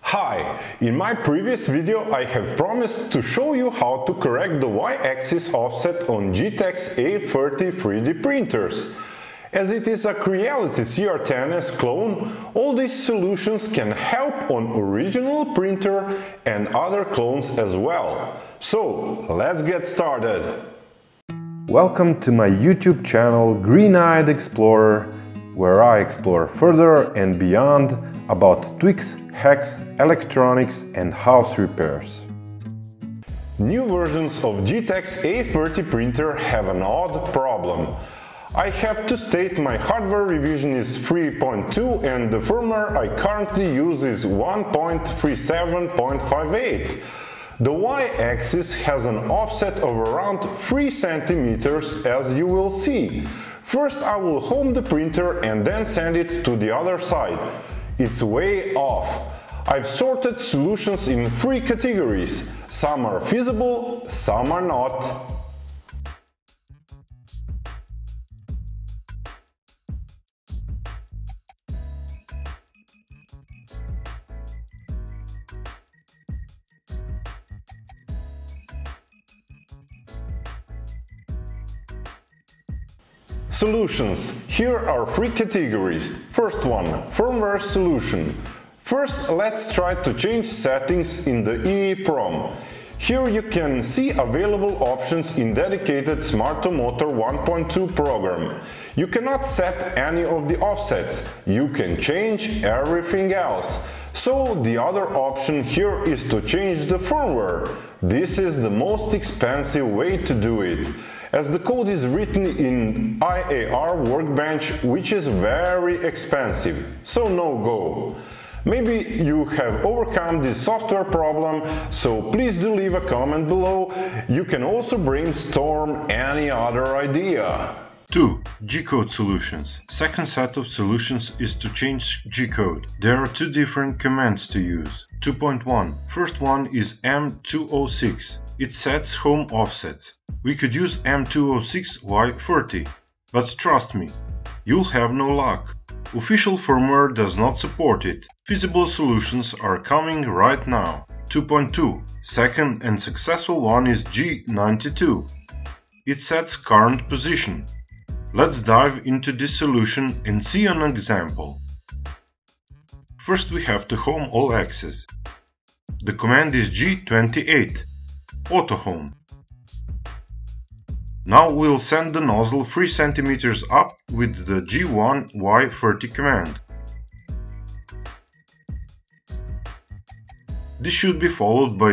Hi! In my previous video I have promised to show you how to correct the Y-axis offset on Geeetech A30 3D printers. As it is a Creality CR-10S clone, all these solutions can help on original printer and other clones as well. So, let's get started! Welcome to my YouTube channel GreenEyedExplorer, where I explore further and beyond about tweaks, hacks, electronics and house repairs. New versions of Geeetech A30 printer have an odd problem. I have to state my hardware revision is 3.2 and the firmware I currently use is 1.37.58. The Y-axis has an offset of around 3 cm, as you will see. First I will home the printer and then send it to the other side. It's way off. I've sorted solutions in 3 categories. Some are feasible, some are not. Solutions. Here are 3 categories. First one, firmware solution. First, let's try to change settings in the EEPROM. Here you can see available options in dedicated Smart-O-Motor 1.2 program. You cannot set any of the offsets, you can change everything else. So the other option here is to change the firmware. This is the most expensive way to do it, as the code is written in IAR Workbench, which is very expensive, so no go. Maybe you have overcome this software problem, so please do leave a comment below. You can also brainstorm any other idea. 2. G-code solutions. Second set of solutions is to change G-code. There are 2 different commands to use. 2.1. First one is M206. It sets home offsets. We could use M206Y30, but trust me, you'll have no luck. Official firmware does not support it. Feasible solutions are coming right now. 2.2. Second and successful one is G92. It sets current position. Let's dive into this solution and see an example. First we have to home all axes. The command is G28, auto home. Now we'll send the nozzle 3 cm up with the G1Y30 command. This should be followed by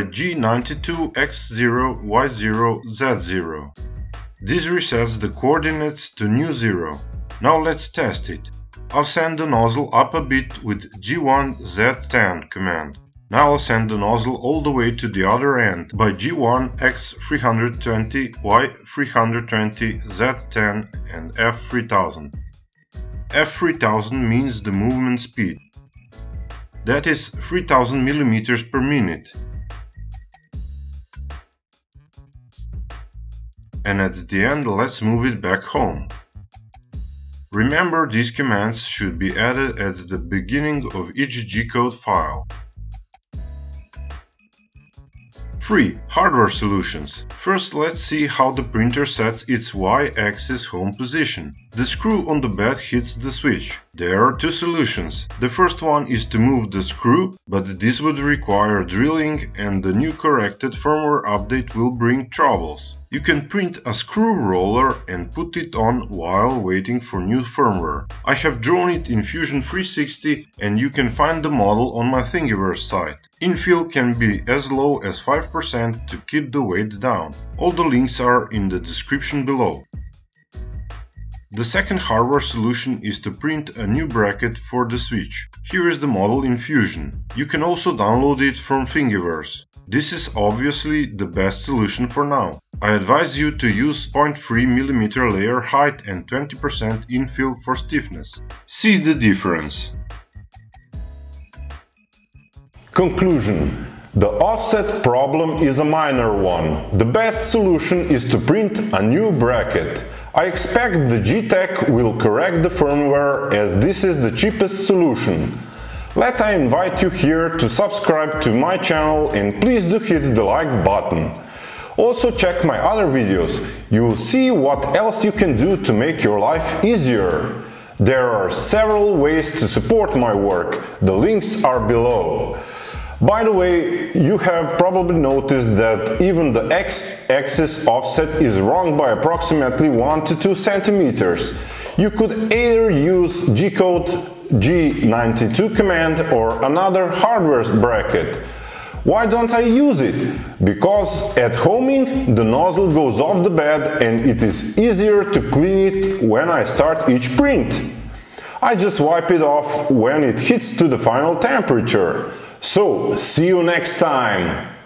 G92X0Y0Z0. This resets the coordinates to new 0. Now let's test it. I'll send the nozzle up a bit with G1Z10 command. Now I'll send the nozzle all the way to the other end by G1X320Y320Z10 and F3000. F3000 means the movement speed. That is 3000 mm per minute. And at the end let's move it back home. Remember, these commands should be added at the beginning of each G-code file. 3. Hardware solutions. First, let's see how the printer sets its Y-axis home position. The screw on the bed hits the switch. There are 2 solutions. The first one is to move the screw, but this would require drilling and the new corrected firmware update will bring troubles. You can print a screw roller and put it on while waiting for new firmware. I have drawn it in Infusion 360 and you can find the model on my Thingiverse site. Infill can be as low as 5% to keep the weight down. All the links are in the description below. The second hardware solution is to print a new bracket for the switch. Here is the model in Infusion. You can also download it from Thingiverse. This is obviously the best solution for now. I advise you to use 0.3 mm layer height and 20% infill for stiffness. See the difference. Conclusion. The offset problem is a minor one. The best solution is to print a new bracket. I expect the Geeetech will correct the firmware, as this is the cheapest solution. Let I invite you here to subscribe to my channel and please do hit the like button. Also check my other videos, you will see what else you can do to make your life easier. There are several ways to support my work, the links are below. By the way, you have probably noticed that even the x-axis offset is wrong by approximately 1 to 2 centimeters. You could either use Gcode G92 command or another hardware bracket. Why don't I use it? Because at homing the nozzle goes off the bed and it is easier to clean it when I start each print. I just wipe it off when it hits to the final temperature. So, see you next time!